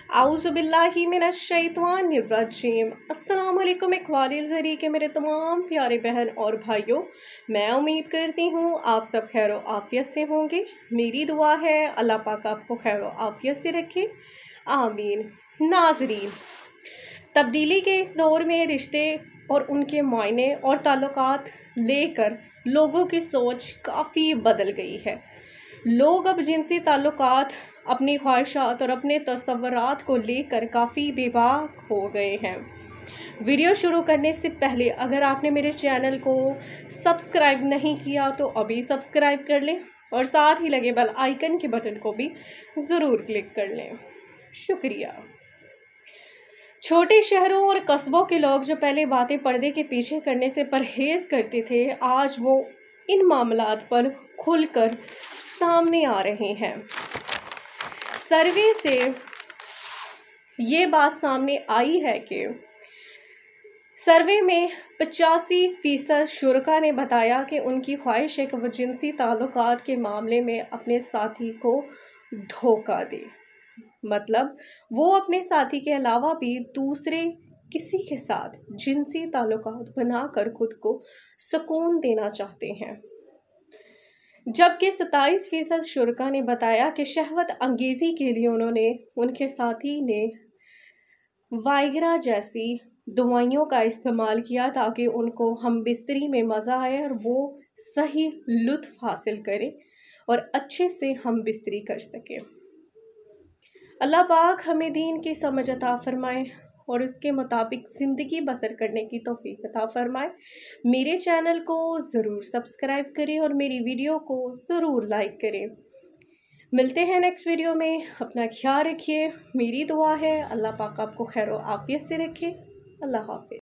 आउज़ुबिल्लाहि मिनश्शैतानिर्रजीम। अस्सलाम वालेकुम इक़बाल ज़री के मेरे तमाम प्यारे बहन और भाइयों, मैं उम्मीद करती हूँ आप सब खैर आफ़ियत से होंगे। मेरी दुआ है अल्लाह पाक आपको खैर आफ़ियत से रखे, आमीन। नाज़रीन, तब्दीली के इस दौर में रिश्ते और उनके मायने और ताल्लुकात लेकर लोगों की सोच काफ़ी बदल गई है। लोग अब जिनसी ताल्लुकात, अपनी ख्वाहिशात और अपने तसव्वुरात को लेकर काफ़ी बेबाक हो गए हैं। वीडियो शुरू करने से पहले अगर आपने मेरे चैनल को सब्सक्राइब नहीं किया तो अभी सब्सक्राइब कर लें और साथ ही लगे बेल आइकन के बटन को भी ज़रूर क्लिक कर लें। शुक्रिया। छोटे शहरों और कस्बों के लोग जो पहले बातें पर्दे के पीछे करने से परहेज़ करते थे, आज वो इन मामलात पर खुलकर सामने आ रहे हैं। सर्वे से ये बात सामने आई है कि सर्वे में 85% शुरका ने बताया कि उनकी ख्वाहिश है कि वो जिनसी ताल्लुकात के मामले में अपने साथी को धोखा दे। मतलब वो अपने साथी के अलावा भी दूसरे किसी के साथ जिनसी ताल्लुकात बनाकर खुद को सुकून देना चाहते हैं। जबकि 27% शुरका ने बताया कि शहवत अंगेज़ी के लिए उनके साथी ने वाइग्रा जैसी दवाइयों का इस्तेमाल किया ताकि उनको हम बिस्तरी में मज़ा आए और वो सही लुत्फ़ हासिल करें और अच्छे से हम बिस्तरी कर सकें। अल्लाह पाक हमें दीन की समझ अता फ़रमाए और उसके मुताबिक ज़िंदगी बसर करने की तौफ़ीक अता फ़रमाए। मेरे चैनल को ज़रूर सब्सक्राइब करें और मेरी वीडियो को ज़रूर लाइक करें। मिलते हैं नेक्स्ट वीडियो में। अपना ख्याल रखिए। मेरी दुआ है अल्लाह पाक आपको खैर आफ़ियत से रखे। अल्लाह हाफ़िज़।